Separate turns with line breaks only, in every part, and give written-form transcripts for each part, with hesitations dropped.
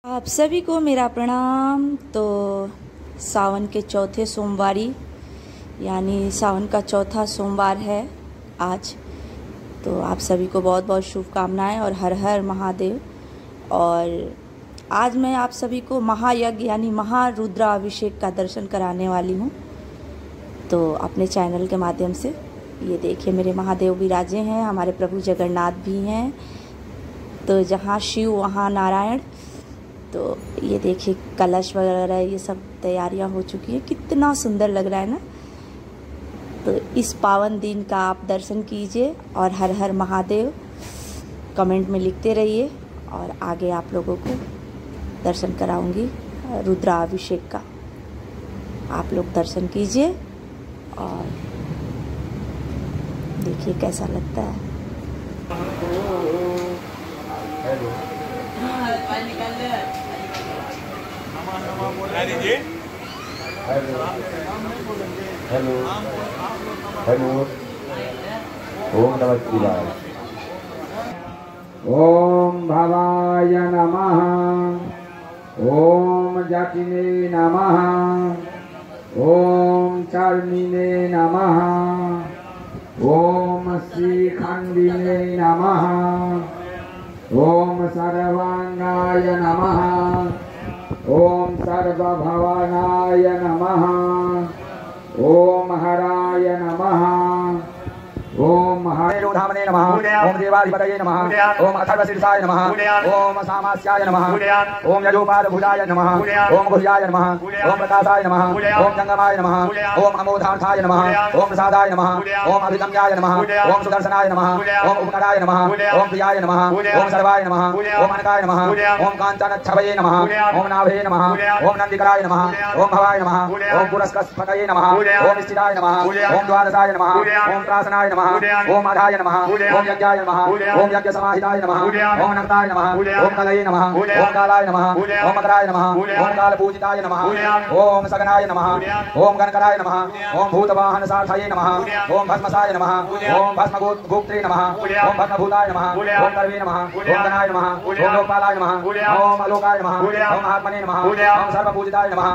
आप सभी को मेरा प्रणाम। तो सावन के चौथे सोमवारी यानी सावन का चौथा सोमवार है आज। तो आप सभी को बहुत बहुत शुभकामनाएं और हर हर महादेव। और आज मैं आप सभी को महायज्ञ यानी महारुद्राभिषेक का दर्शन कराने वाली हूँ। तो अपने चैनल के माध्यम से ये देखिए मेरे महादेव विराजे हैं, हमारे प्रभु जगन्नाथ भी हैं। तो जहाँ शिव वहाँ नारायण। तो ये देखिए कलश वगैरह ये सब तैयारियां हो चुकी हैं। कितना सुंदर लग रहा है ना। तो इस पावन दिन का आप दर्शन कीजिए और हर हर महादेव कमेंट में लिखते रहिए। और आगे आप लोगों को दर्शन कराऊंगी रुद्राभिषेक का। आप लोग दर्शन कीजिए और देखिए कैसा लगता है।
हेलो हेलो ओम नमः शिवाय। ओम भवाय नमः। ओम जटिने नमः। ओम चर्मिने नमः। ओम श्रीखंडिने नमः। ओम सर्वांगाय नमः। ओम सर्वभवानाय नमः। ओम हराय नमः। ओम हरेरुधामने नमः। ओम देवाधिपतये नमः। ओम अथर्वशीर्षाय नमः। ओम सामास्याय नमः। ओम यजोपादभुजाय नमः। ओम गुह्याय नमः। ओम प्रकाशाय नमः। ओम जंगमाय नमः। ओम अमोधार्थाय नमः। ओम प्रसादाय नमः। ओम अभिगम्याय नमः। ओम सुदर्शनाय नमः। ओम उपकराय नमः। ओम प्रियाय नमः। ओम सर्वाय नमः। ओम अनकाय नमः। ओम कांचनच्छवये नमः। ओम नाभे नमः। ओम नंदिकराय नमः। ओम भवाय नमः। ओम पुरस्कस्फटये नमः। ओम स्थिताय नमः। ओम द्वादशाय नमः। ओम त्रासनाय नमः। ओम आधाय नमः। ओम यज्ञाय नमः। ओम यज्ञ समाहिताय नमः। ओम नक्ताय नमः। ओम कलये नमः। ओम कालाय नमः। ओम मकराय नमः। ओम काल पूजिताय नमः। ओम सगनाय नमः। ओम गणकराय नमः। ओम भूतवाहन सार्थये नमः। ओम भस्मसाय नमः। ओम भस्मगोप्त्रे नमः। ओम भस्मभूताय नमः। ओम कर्वे नमः। ओम गणाय नमः। ओम लोकपालाय नमः। ओम अलोकाय नमः। ओम महात्मने नमः। ओम सर्वपूजिताय नमः।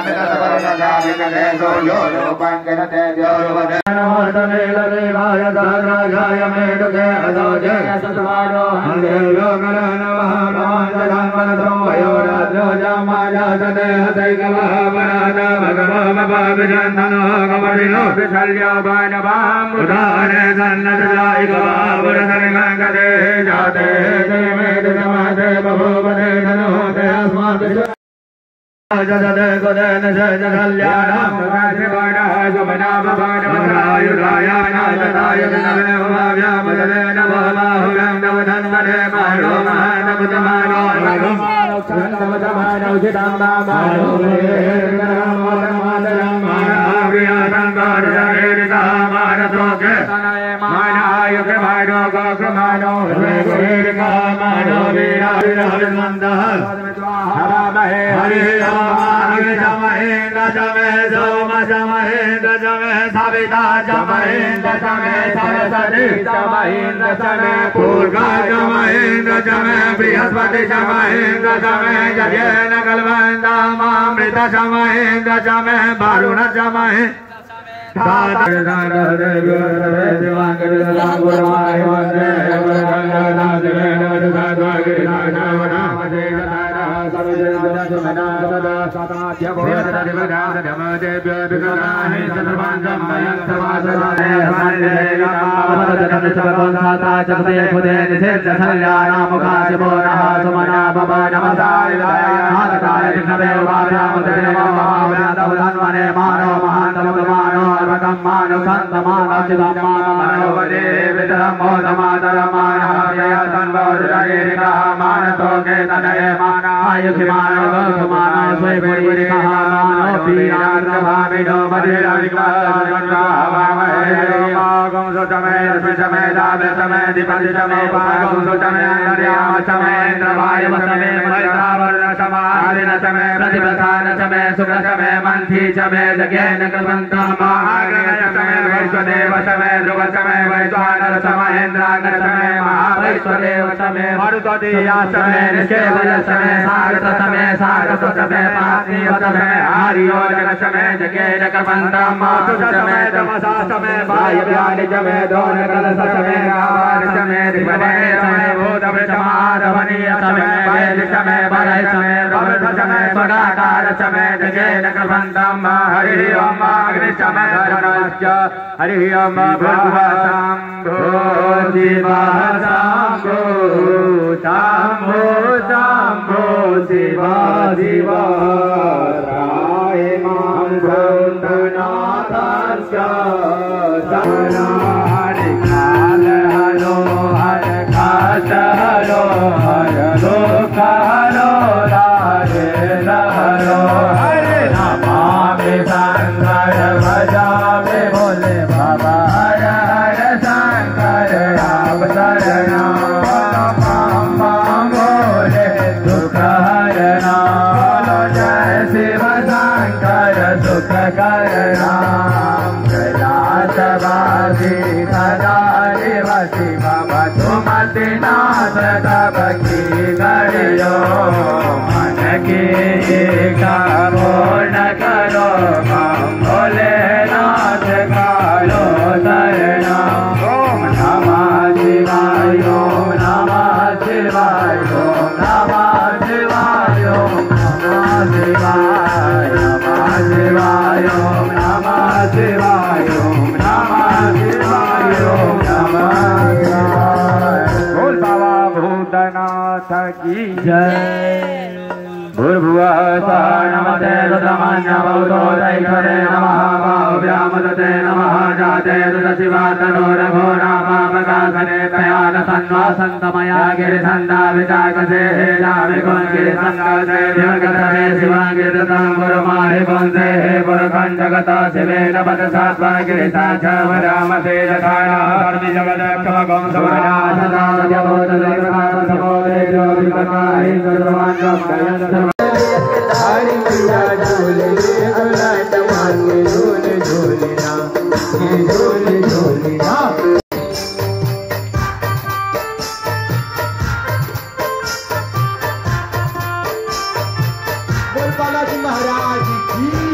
महाराज की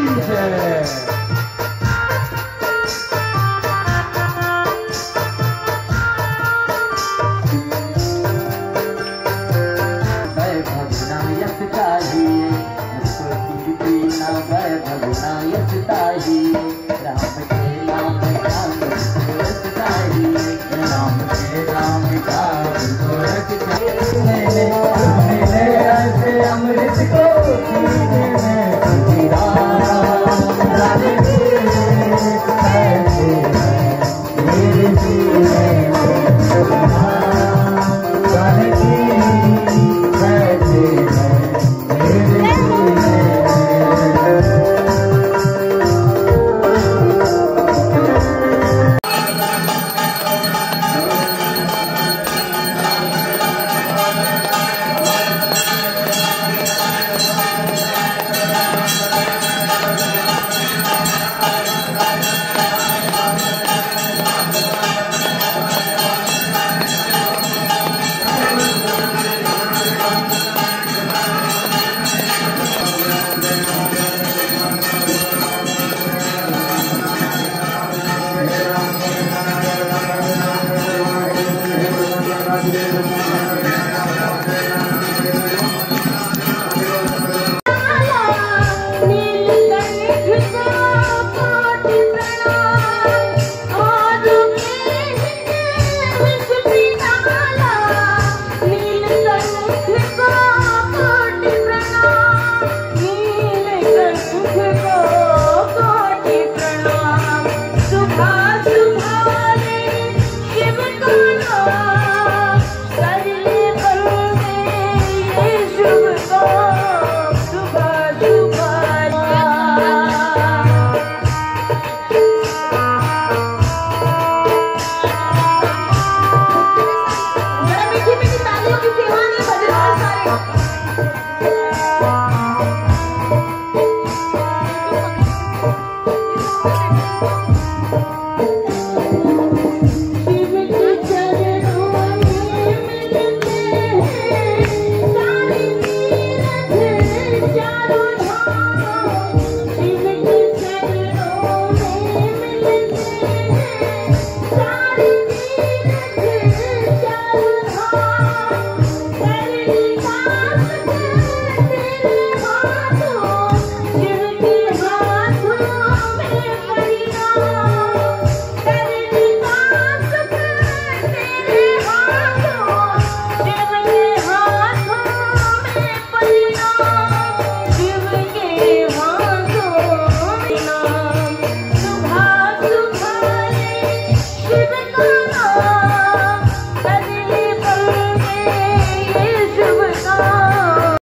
बदली बंदे